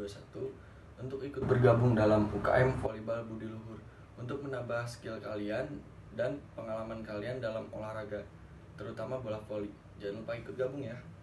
2021 untuk ikut bergabung dalam UKM Volleyball Budi Luhur untuk menambah skill kalian dan pengalaman kalian dalam olahraga, terutama bola voli. Jangan lupa ikut gabung ya.